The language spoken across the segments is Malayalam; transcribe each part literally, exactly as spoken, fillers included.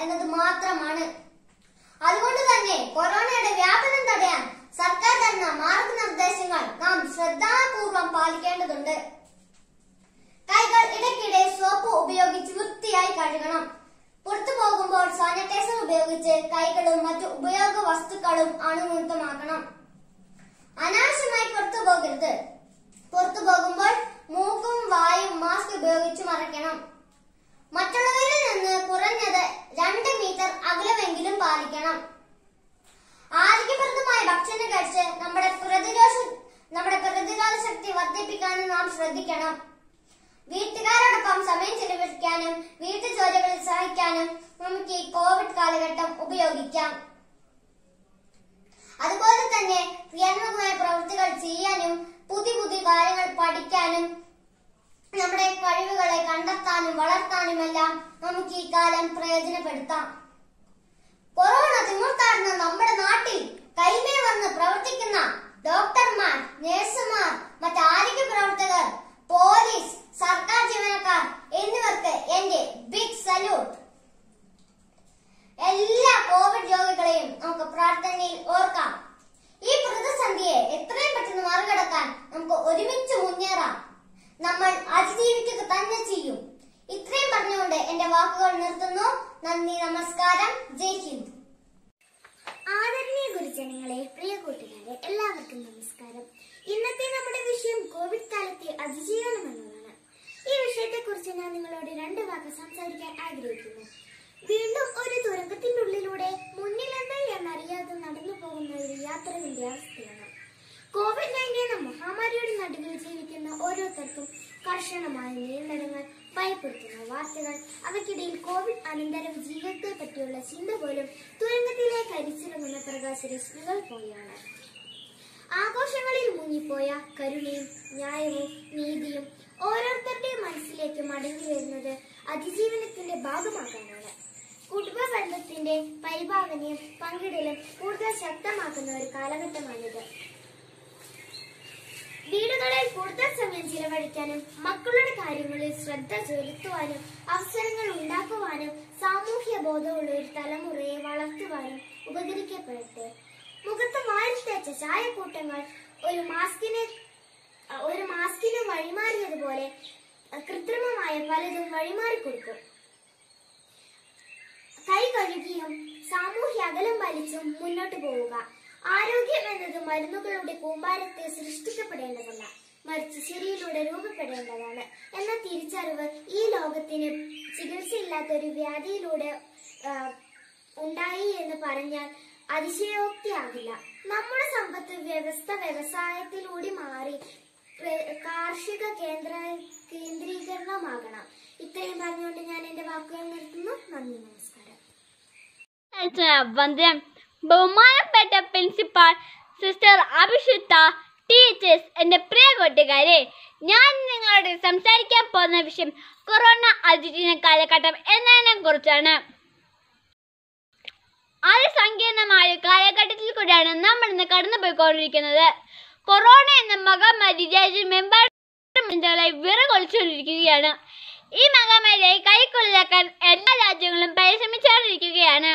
എന്നത് മാത്രമാണ്. അതുകൊണ്ട് തന്നെ കൊറോണയുടെ വ്യാപനം തടയാൻ സർക്കാർ തരുന്ന മാർഗനിർദ്ദേശങ്ങൾ നാം ശ്രദ്ധാപൂർവം പാലിക്കേണ്ടതുണ്ട്. കൈകൾ ഇടയ്ക്കിടെ സോപ്പ് ഉപയോഗിച്ച് വൃത്തിയായി കഴുകണം. പുറത്തു പോകുമ്പോൾ സാനിറ്റൈസർ ഉപയോഗിച്ച് കൈകളും മറ്റു ഉപയോഗ വസ്തുക്കളും അണുമുക്തമാക്കണം. അനാവശ്യമായി പുറത്തു പോകരുത്. പുറത്തു പോകുമ്പോൾ മൂക്കും വായും മാസ്ക് ഉപയോഗിച്ച് മറയ്ക്കണം. മറ്റുള്ളവരിൽ നിന്ന് കുറഞ്ഞത് രണ്ട് മീറ്റർ അകലമെങ്കിലും പാലിക്കണം. ആരോഗ്യപ്രദമായ ഭക്ഷണം കഴിച്ച് നമ്മുടെ പ്രതിരോധ നമ്മുടെ പ്രതിരോധ ശക്തി വർദ്ധിപ്പിക്കാനും നാം ശ്രദ്ധിക്കണം. വീട്ടുകാരോടൊപ്പം സമയം ചെലവഴിക്കാനും വീട്ടുജോലികളിൽ സഹായിക്കാനും നമുക്ക് ഈ കോവിഡ് കാലഘട്ടം ഉപയോഗിക്കാം. അതുപോലെ തന്നെ ക്രിയാത്മകമായ പ്രവൃത്തികൾ ചെയ്യാനും പുതിയ പുതിയ കാര്യങ്ങൾ പഠിക്കാനും നമ്മുടെ കഴിവുകളെ കണ്ടെത്താനും വളർത്താനുമെല്ലാം നമുക്ക് ഈ കാലം പ്രയോജനപ്പെടുത്താം. കൊറോണ തിമിർത്താടുന്ന നമ്മുടെ നാട്ടിൽ കൈമേ വന്ന് പ്രവർത്തിക്കുന്ന ഡോക്ടർമാർ, നഴ്സുമാർ, മറ്റ് ആരോഗ്യ പ്രവർത്തകർ, പോലീസ്, സർക്കാർ ജീവനക്കാർ എന്നിവർക്ക് എന്റെ ബിഗ് സല്യൂട്ട്. എല്ലാ കോവിഡ് രോഗികളെയും നമുക്ക് പ്രാർത്ഥനയിൽ ഓർക്കാം. ഈ പ്രതിസന്ധിയെ എത്രയും പെട്ടെന്ന് മറികടക്കാൻ നമുക്ക് ഒരുമിച്ച് മുന്നേറാം. നമ്മൾ അതിജീവിക്കുക തന്നെ ചെയ്യും. ഇത്രയും പറഞ്ഞുകൊണ്ട് എന്റെ വാക്കുകൾ നിർത്തുന്നു. നന്ദി, നമസ്കാരം, ജയ് ഹിന്ദ്. ആദരണീയ ഗുരുജനങ്ങളെ, പ്രിയ കൂട്ടുകാരെ, എല്ലാവർക്കും നമസ്കാരം. ഇന്നത്തെ നമ്മുടെ വിഷയം കോവിഡ് കാലത്തെ അതിജീവനം എന്നതാണ്. ഈ വിഷയത്തെ കുറിച്ച് ഞാൻ നിങ്ങളോട് രണ്ട് വാക്ക് സംസാരിക്കാൻ ആഗ്രഹിക്കുന്നു. വീണ്ടും ഒരു തുരങ്കത്തിന്റെ ഉള്ളിലൂടെ മുന്നിലെന്താ എന്നറിയാതെ നടന്നു പോകുന്ന ഒരു യാത്രികന്റെ അവസ്ഥയാണ്. കോവിഡ് നയൻറ്റീൻ എന്ന മഹാമാരിയുടെ നടുവിൽ ജീവിക്കുന്ന ഓരോരുത്തർക്കും കർശനമായ നിയന്ത്രണങ്ങൾ, ഭയപ്പെടുത്തുന്ന വാർത്തകൾ, അവയ്ക്കിടയിൽ കോവിഡ് അനന്തരം ജീവിതത്തെ പറ്റിയുള്ള ചിന്ത പോലും തുരങ്കത്തിലേക്ക് അരിച്ചിറങ്ങുന്ന പ്രകാശരശ്മികൾ പോലെയാണ്. ആഘോഷങ്ങളിൽ മുങ്ങിപ്പോയ കരുണയും ന്യായവും നീതിയും ഓരോരുത്തരുടെയും മനസ്സിലേക്ക് മടങ്ങി വരുന്നത് അതിജീവനത്തിന്റെ ഭാഗമാകാനാണ്. കുടുംബ ബന്ധത്തിന്റെ പരിഭാവനയും പങ്കിടലും കൂടുതൽ ശക്തമാക്കുന്ന ഒരു കാലഘട്ടമാണിത്. വീടുകളിൽ കൂടുതൽ സമയം ചിലവഴിക്കാനും മക്കളുടെ കാര്യങ്ങളിൽ ശ്രദ്ധ ചെലുത്തുവാനും അവസരങ്ങൾ ഉണ്ടാക്കുവാനും സാമൂഹ്യ ബോധമുള്ള ഒരു തലമുറയെ വളർത്തുവാനും ഉപകരിക്കപ്പെടട്ടെ. മുഖത്ത് വാരിത്തേച്ച ചായക്കൂട്ടങ്ങൾ ഒരു മാസ്കിനെ ഒരു മാസ്കിന് വഴിമാറിയതുപോലെ കൃത്രിമമായ പലതും വഴിമാറിക്കൊടുക്കും. കൈ കഴുകിയും സാമൂഹ്യ അകലം പാലിച്ചും മുന്നോട്ട് പോവുക. ആരോഗ്യം എന്നത് മരുന്നുകളുടെ കൂമ്പാരത്തെ സൃഷ്ടിക്കപ്പെടേണ്ടതല്ല, മറിച്ച് ശരിയിലൂടെ രൂപപ്പെടേണ്ടതാണ് എന്ന തിരിച്ചറിവ് ഈ ലോകത്തിന് ചികിത്സയില്ലാത്ത ഒരു വ്യാധിയിലൂടെ ഉണ്ടായി എന്ന് പറഞ്ഞാൽ അതിശയോക്തിയാകില്ല. നമ്മുടെ സമ്പത്ത് വ്യവസ്ഥ വ്യവസായത്തിലൂടെ മാറി കാർഷിക കേന്ദ്ര കേന്ദ്രീകരണമാകണം. ഇത്രയും പറഞ്ഞുകൊണ്ട് ഞാൻ എന്റെ വാക്കുകൾ നിർത്തുന്നു. നന്ദി, നമസ്കാരം. വന്ദനം. ബഹുമാനപ്പെട്ട പ്രിൻസിപ്പാൾ സിസ്റ്റർ അഭിഷിത്ത, ടീച്ചേഴ്സ്, എന്റെ പ്രിയ കൂട്ടുകാരെ, ഞാൻ നിങ്ങളോട് സംസാരിക്കാൻ പോകുന്ന വിഷയം കൊറോണ അതിജീവന കാലഘട്ടം എന്നതിനെ കുറിച്ചാണ്. അതിസങ്കീർണമായ കാലഘട്ടത്തിൽ കൂടെയാണ് നമ്മൾ ഇന്ന് കടന്നുപോയിക്കൊണ്ടിരിക്കുന്നത്. കൊറോണ എന്ന മഹാമാരി രാജ്യമെമ്പാടും വിറകൊളിച്ചുകൊണ്ടിരിക്കുകയാണ്. ഈ മഹാമാരിയെ കൈക്കൊള്ളിലാക്കാൻ എല്ലാ രാജ്യങ്ങളും പരിശ്രമിച്ചുകൊണ്ടിരിക്കുകയാണ്.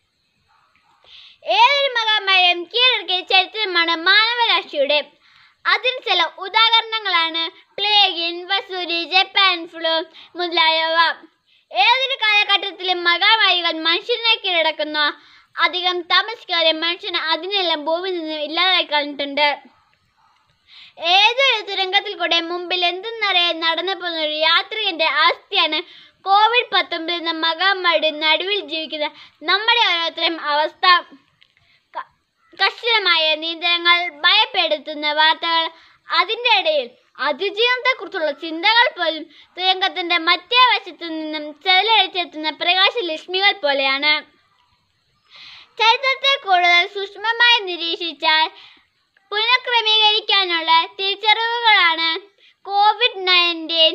ഏതൊരു മഹാമാരിയും കീഴടക്കിയ ചരിത്രമാണ് മാനവരാശിയുടെ. അതിന് ചില ഉദാഹരണങ്ങളാണ് പ്ലേഗിൻ, വസൂരി, ജപ്പാൻ ഫ്ലൂ മുതലായവ. ഏതൊരു കാലഘട്ടത്തിലും മഹാമാരികൾ മനുഷ്യനെ കീഴടക്കുന്നു. അധികം താമസിക്കാതെ മനുഷ്യന് അതിനെല്ലാം ഭൂമിയിൽ നിന്ന് ഇല്ലാതായി കളഞ്ഞിട്ടുണ്ട്. ഏതൊരു തുരങ്കത്തിൽ കൂടെ മുമ്പിൽ എന്തെന്നറിയാൻ നടന്നു പോകുന്ന ഒരു യാത്രികന്റെ അവസ്ഥയാണ് കോവിഡ് പത്തൊമ്പത് എന്ന മഹാമാരിയുടെ നടുവിൽ ജീവിക്കുന്ന നമ്മുടെ ഓരോരുത്തരെയും അവസ്ഥ. കർശനമായ നിയന്ത്രണങ്ങൾ, ഭയപ്പെടുത്തുന്ന വാർത്തകൾ, അതിൻ്റെ ഇടയിൽ അതിജീവനത്തെക്കുറിച്ചുള്ള ചിന്തകൾ പോലും തുരങ്കത്തിന്റെ മറ്റേ വശത്തു നിന്നും ചെതലടിച്ചെത്തുന്ന പ്രകാശലക്ഷ്മികൾ പോലെയാണ്. ചരിത്രത്തെ കൂടുതൽ സൂക്ഷ്മമായി നിരീക്ഷിച്ചാൽ പുനഃക്രമീകരിക്കാനുള്ള തിരിച്ചറിവുകളാണ് കോവിഡ് നയൻറ്റീൻ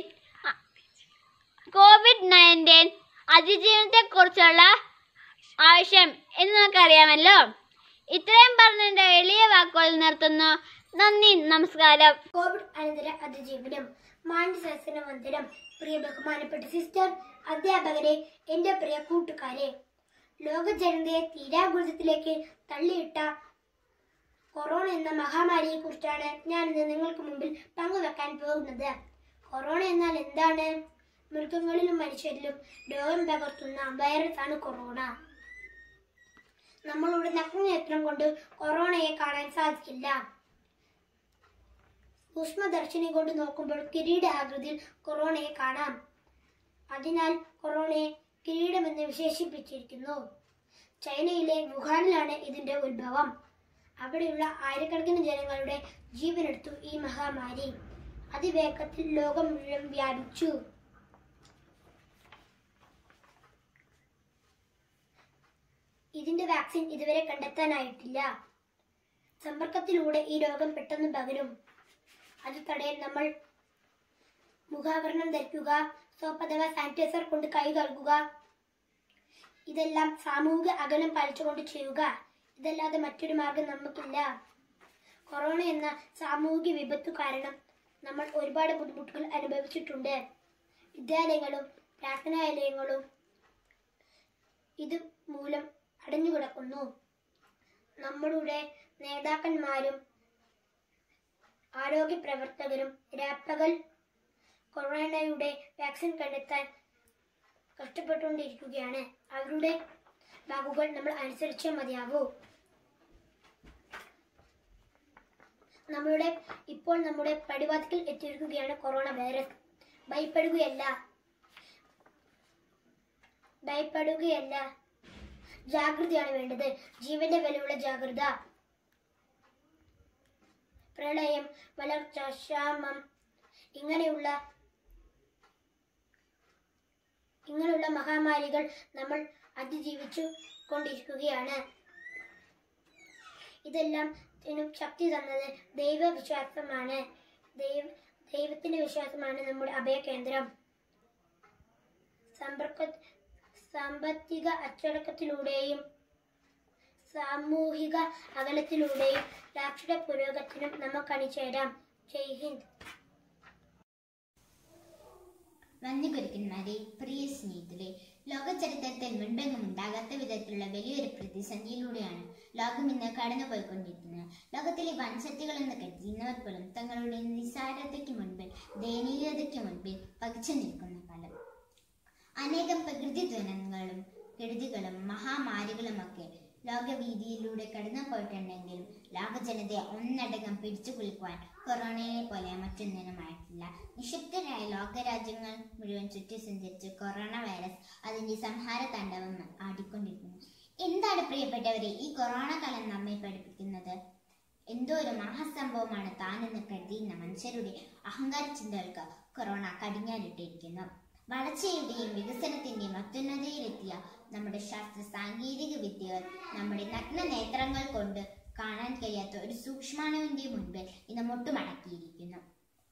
കോവിഡ് നയൻറ്റീൻ അതിജീവനത്തെക്കുറിച്ചുള്ള ആവശ്യം എന്ന് നമുക്കറിയാമല്ലോ. ഇത്രയും പറഞ്ഞതിന്റെ എളിയ വാക്കുകൾ നിർത്തുന്നു. നന്ദി, നമസ്കാരം. കോവിഡ് അനന്തര അതിജീവനം. മാന്യശാസന വന്ദനം. പ്രിയ ബഹുമാനപ്പെട്ട സിസ്റ്റർ, അധ്യാപകരെ, എന്റെ പ്രിയ കൂട്ടുകാരെ, ലോക ജനതയെ തീരാകുലത്തിലേക്ക് തള്ളിയിട്ട കൊറോണ എന്ന മഹാമാരിയെ കുറിച്ചാണ് ഞാൻ ഇന്ന് നിങ്ങൾക്ക് മുമ്പിൽ പങ്കുവെക്കാൻ പോകുന്നത്. കൊറോണ എന്നാൽ എന്താണ്? മൃഗങ്ങളിലും മനുഷ്യരിലും രോഗം പകർത്തുന്ന വൈറസ് ആണ് കൊറോണ. നമ്മളുടെ നഗ്നനേത്രം കൊണ്ട് കൊറോണയെ കാണാൻ സാധിക്കില്ല. സൂക്ഷ്മദർശിനി കൊണ്ട് നോക്കുമ്പോൾ കിരീട ആകൃതിയിൽ കൊറോണയെ കാണാം. അതിനാൽ കൊറോണയെ കിരീടമെന്ന് വിശേഷിപ്പിച്ചിരിക്കുന്നു. ചൈനയിലെ വുഹാനിലാണ് ഇതിന്റെ ഉത്ഭവം. അവിടെയുള്ള ആയിരക്കണക്കിന് ജനങ്ങളുടെ ജീവനെടുത്തു ഈ മഹാമാരി. അതിവേഗത്തിൽ ലോകം മുഴുവൻ വ്യാപിച്ചു. ഇതിന്റെ വാക്സിൻ ഇതുവരെ കണ്ടെത്താനായിട്ടില്ല. സമ്പർക്കത്തിലൂടെ ഈ രോഗം പെട്ടെന്ന് പകരും. അത് തടയാൻ നമ്മൾ മുഖാവരണം ധരിക്കുക, സോപ്പ് അഥവാ സാനിറ്റൈസർ കൊണ്ട് കൈ കഴുകുക, ഇതെല്ലാം സാമൂഹിക അകലം പാലിച്ചുകൊണ്ട് ചെയ്യുക. ഇതല്ലാതെ മറ്റൊരു മാർഗം നമുക്കില്ല. കൊറോണ എന്ന സാമൂഹിക വിപത്തു കാരണം നമ്മൾ ഒരുപാട് ബുദ്ധിമുട്ടുകൾ അനുഭവിച്ചിട്ടുണ്ട്. വിദ്യാലയങ്ങളും പ്രാർത്ഥനാലയങ്ങളും ഇത് മൂലം അടഞ്ഞുകിടക്കുന്നു. നമ്മളുടെ നേതാക്കന്മാരും ആരോഗ്യ പ്രവർത്തകരും രാപ്പകൽ കൊറോണയുടെ വാക്സിൻ കണ്ടെത്താൻ കഷ്ടപ്പെട്ടുകൊണ്ടിരിക്കുകയാണ്. അവരുടെ വാക്കുകൾ നമ്മൾ അനുസരിച്ചേ മതിയാകൂ. നമ്മളുടെ ഇപ്പോൾ നമ്മുടെ പടിവാതിക്കൽ എത്തിയിരിക്കുകയാണ് കൊറോണ വൈറസ്. ഭയപ്പെടുകയല്ല ഭയപ്പെടുകയല്ല ജാഗ്രതയാണ് വേണ്ടത്. ജീവന്റെ വിലയുള്ള ജാഗ്രത. പ്രളയം, വരൾച്ച, ക്ഷാമം ഇങ്ങനെയുള്ള ഇങ്ങനെയുള്ള മഹാമാരികൾ നമ്മൾ അതിജീവിച്ചു കൊണ്ടിരിക്കുകയാണ്. ഇതെല്ലാം ശക്തി തന്നത് ദൈവവിശ്വാസമാണ്. ദൈവ ദൈവത്തിന്റെ വിശ്വാസമാണ് നമ്മുടെ അഭയകേന്ദ്രം. സമ്പർക്ക സാമ്പത്തിക അച്ചടക്കത്തിലൂടെയും സാമൂഹിക അകലത്തിലൂടെയും രാഷ്ട്രീയ പുരോഗതിനും നമുക്ക് അണിചേരാം. ജയ് ഹിന്ദ്. വന്യഗുരുക്കന്മാരെ, പ്രിയ സ്നേഹിതരെ, ലോക ചരിത്രത്തിൽ മുൻപെങ്ങും ഉണ്ടാകാത്ത വിധത്തിലുള്ള വലിയൊരു പ്രതിസന്ധിയിലൂടെയാണ് ലോകം ഇന്ന് കടന്നുപോയിക്കൊണ്ടിരിക്കുന്നത്. ലോകത്തിലെ വൻശക്തികൾ എന്ന് കരുതുന്നവർ പോലും തങ്ങളുടെ നിസ്സാരതയ്ക്ക് മുൻപിൽ, ദയനീയതയ്ക്ക് മുൻപിൽ പകച്ചു നിൽക്കുന്ന കാലം. അനേകം പ്രകൃതി ദുരന്തങ്ങളും കെടുതികളും മഹാമാരികളുമൊക്കെ ലോകവീതിയിലൂടെ കടന്നു പോയിട്ടുണ്ടെങ്കിലും ലോക ജനതയെ ഒന്നടങ്കം പിടിച്ചു കുലുക്കുവാൻ കൊറോണയെ പോലെ മറ്റൊന്നിനുമായിട്ടില്ല. നിശബ്ദരായ ലോകരാജ്യങ്ങൾ മുഴുവൻ ചുറ്റി സഞ്ചരിച്ച് കൊറോണ വൈറസ് അതിന്റെ സംഹാര താണ്ഡവം ആടിക്കൊണ്ടിരിക്കുന്നു. എന്താണ് പ്രിയപ്പെട്ടവരെ ഈ കൊറോണ കാലം നമ്മെ പഠിപ്പിക്കുന്നത്? എന്തോ ഒരു മഹാസംഭവമാണ് താനെന്ന് കരുതിയുന്ന മനുഷ്യരുടെ അഹങ്കാര ചിന്തകൾക്ക് കൊറോണ കടിഞ്ഞാനിട്ടിരിക്കുന്നു. വളർച്ചയുടെയും വികസനത്തിന്റെയും അത്യുന്നതയിലെത്തിയ നമ്മുടെ ശാസ്ത്ര സാങ്കേതിക വിദ്യകൾ നമ്മുടെ നഗ്ന നേത്രങ്ങൾ കൊണ്ട് കാണാൻ കഴിയാത്ത ഒരു സൂക്ഷ്മാണുവിന്റെ മുൻപിൽ ഇന്ന് മുട്ടുമടക്കിയിരിക്കുന്നു.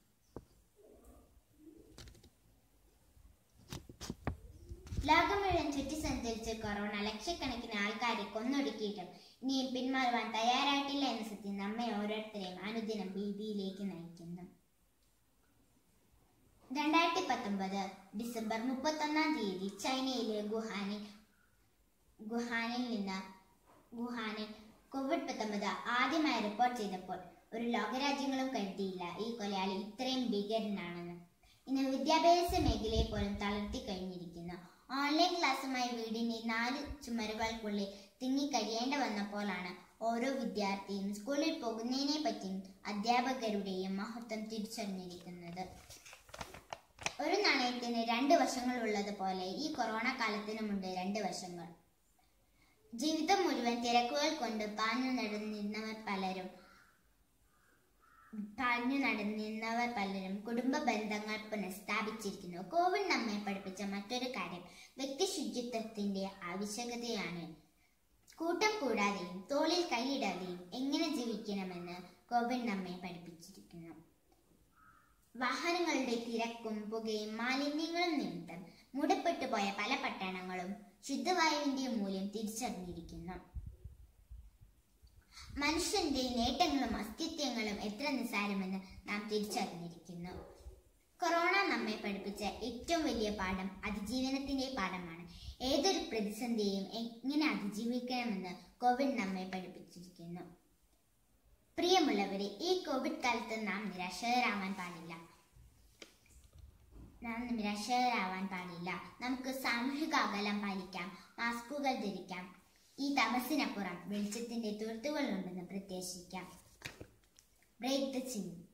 ലോകം മുഴുവൻ ചുറ്റി സഞ്ചരിച്ച് കൊറോണ ലക്ഷക്കണക്കിന് ആൾക്കാരെ കൊന്നൊടുക്കിയിട്ടും ഇനിയും പിന്മാറുവാൻ തയ്യാറായിട്ടില്ല എന്ന സത്യം നമ്മെ ഓരോരുത്തരെയും അനുദിനം ഭീതിയിലേക്ക് നയിക്കുന്നു. രണ്ടായിരത്തി പത്തൊമ്പത് ഡിസംബർ മുപ്പത്തൊന്നാം തീയതി ചൈനയിലെ ഗുഹാനിൽ ഗുഹാനിൽ നിന്ന് ഗുഹാനിൽ കോവിഡ് പത്തൊമ്പത് ആദ്യമായി റിപ്പോർട്ട് ചെയ്തപ്പോൾ ഒരു ലോകരാജ്യങ്ങളും കരുതിയില്ല ഈ കൊലയാളി ഇത്രയും ഭീകരനാണെന്ന്. ഇന്ന് വിദ്യാഭ്യാസ മേഖലയെ പോലും തളർത്തി കഴിഞ്ഞിരിക്കുന്നു. ഓൺലൈൻ ക്ലാസ്സുമായി വീടിന്റെ നാല് ചുമരുകൾക്കുള്ളിൽ തിങ്ങിക്കഴിയേണ്ട വന്നപ്പോഴാണ് ഓരോ വിദ്യാർത്ഥിയും സ്കൂളിൽ പോകുന്നതിനെ പറ്റിയും അധ്യാപകരുടെയും മഹത്വം തിരിച്ചറിഞ്ഞിരിക്കുന്നത്. ഒരു നാണയത്തിന് രണ്ട് വശങ്ങൾ ഉള്ളതുപോലെ ഈ കൊറോണ കാലത്തിനുമുണ്ട് രണ്ട് വശങ്ങൾ. ജീവിതം മുഴുവൻ തിരക്കുകൾ കൊണ്ട് പാഞ്ഞു നടന്നിരുന്നവർ പലരും പാഞ്ഞു നടന്നിരുന്നവർ പലരും കുടുംബ ബന്ധങ്ങൾ പുനഃസ്ഥാപിച്ചിരിക്കുന്നു. കോവിഡ് നമ്മെ പഠിപ്പിച്ച മറ്റൊരു കാര്യം വ്യക്തി ശുചിത്വത്തിന്റെ ആവശ്യകതയാണ്. കൂട്ടം കൂടാതെയും തോളിൽ കൈയിടാതെയും എങ്ങനെ ജീവിക്കണമെന്ന് കോവിഡ് നമ്മെ പഠിപ്പിച്ചിരിക്കുന്നു. വാഹനങ്ങളുടെ തിരക്കും പുകയും മാലിന്യങ്ങളും നിമിത്തം മൂടപ്പെട്ടു പോയ പല പട്ടണങ്ങളും ശുദ്ധവായുവിന്റെ മൂല്യം തിരിച്ചറിഞ്ഞിരിക്കുന്നു. മനുഷ്യന്റെ നേട്ടങ്ങളും അസ്തിത്വങ്ങളും എത്ര നിസ്സാരമെന്ന് നാം തിരിച്ചറിഞ്ഞിരിക്കുന്നു. കൊറോണ നമ്മെ പഠിപ്പിച്ച ഏറ്റവും വലിയ പാഠം അതിജീവനത്തിന്റെ പാഠമാണ്. ഏതൊരു പ്രതിസന്ധിയെയും എങ്ങനെ അതിജീവിക്കണമെന്ന് കോവിഡ് നമ്മെ പഠിപ്പിച്ചിരിക്കുന്നു. പ്രിയമുള്ളവരെ, ഈ കോവിഡ് കാലത്ത് നാം നിരാശരാവാൻ പാടില്ല. നാം നിരാശരാവാൻ പാടില്ല. നമുക്ക് സാമൂഹിക അകലം പാലിക്കാം, മാസ്കുകൾ ധരിക്കാം. ഈ തപസ്സിനപ്പുറം വെളിച്ചത്തിന്റെ തുരുത്തുകൾ ഉണ്ടെന്ന് പ്രത്യാശിക്കാം. Break the chain.